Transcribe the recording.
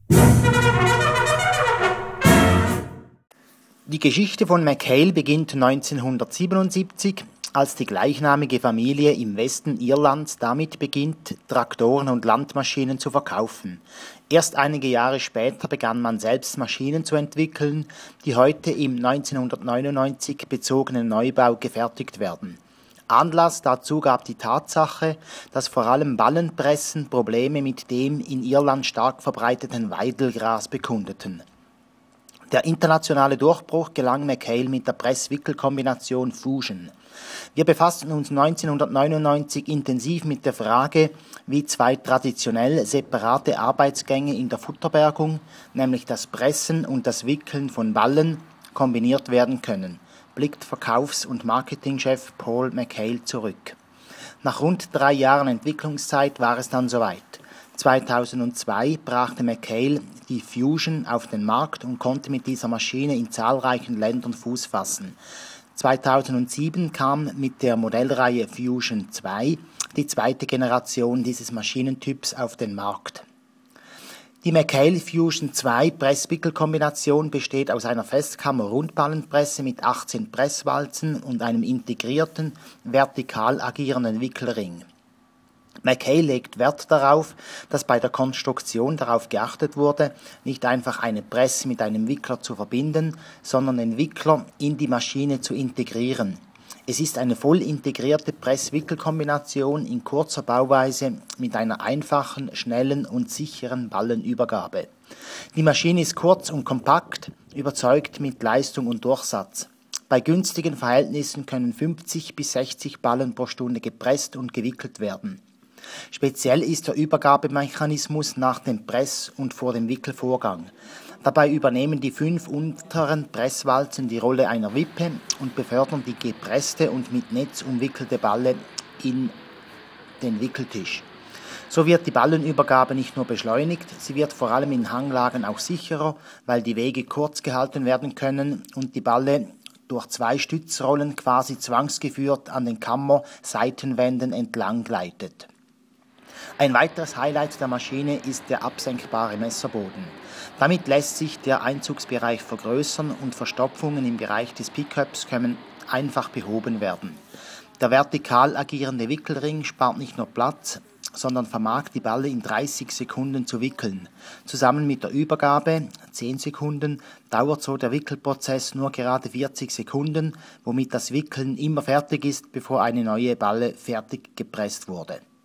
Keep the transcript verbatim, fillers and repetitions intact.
Die Geschichte von McHale beginnt neunzehnhundertsiebenundsiebzig, als die gleichnamige Familie im Westen Irlands damit beginnt, Traktoren und Landmaschinen zu verkaufen. Erst einige Jahre später begann man selbst Maschinen zu entwickeln, die heute im neunzehnhundertneunundneunzig bezogenen Neubau gefertigt werden. Anlass dazu gab die Tatsache, dass vor allem Ballenpressen Probleme mit dem in Irland stark verbreiteten Weidelgras bekundeten. Der internationale Durchbruch gelang McHale mit der Press-Wickel-Kombination Fusion. Wir befassten uns neunzehnhundertneunundneunzig intensiv mit der Frage, wie zwei traditionell separate Arbeitsgänge in der Futterbergung, nämlich das Pressen und das Wickeln von Ballen, kombiniert werden können, blickt Verkaufs- und Marketingchef Paul McHale zurück. Nach rund drei Jahren Entwicklungszeit war es dann soweit. zweitausendzwei brachte McHale die Fusion auf den Markt und konnte mit dieser Maschine in zahlreichen Ländern Fuß fassen. zweitausendsieben kam mit der Modellreihe Fusion zwei die zweite Generation dieses Maschinentyps auf den Markt. Die McHale Fusion zwei Press-Wickel-Kombination besteht aus einer Festkammer-Rundballenpresse mit achtzehn Presswalzen und einem integrierten, vertikal agierenden Wickelring. McHale legt Wert darauf, dass bei der Konstruktion darauf geachtet wurde, nicht einfach eine Presse mit einem Wickler zu verbinden, sondern den Wickler in die Maschine zu integrieren. Es ist eine voll integrierte Press-Wickel-Kombination in kurzer Bauweise mit einer einfachen, schnellen und sicheren Ballenübergabe. Die Maschine ist kurz und kompakt, überzeugt mit Leistung und Durchsatz. Bei günstigen Verhältnissen können fünfzig bis sechzig Ballen pro Stunde gepresst und gewickelt werden. Speziell ist der Übergabemechanismus nach dem Press- und vor dem Wickelvorgang. Dabei übernehmen die fünf unteren Presswalzen die Rolle einer Wippe und befördern die gepresste und mit Netz umwickelte Balle in den Wickeltisch. So wird die Ballenübergabe nicht nur beschleunigt, sie wird vor allem in Hanglagen auch sicherer, weil die Wege kurz gehalten werden können und die Balle durch zwei Stützrollen quasi zwangsgeführt an den Kammer-Seitenwänden entlang gleitet. Ein weiteres Highlight der Maschine ist der absenkbare Messerboden. Damit lässt sich der Einzugsbereich vergrößern und Verstopfungen im Bereich des Pickups können einfach behoben werden. Der vertikal agierende Wickelring spart nicht nur Platz, sondern vermag die Balle in dreißig Sekunden zu wickeln. Zusammen mit der Übergabe, zehn Sekunden, dauert so der Wickelprozess nur gerade vierzig Sekunden, womit das Wickeln immer fertig ist, bevor eine neue Balle fertig gepresst wurde.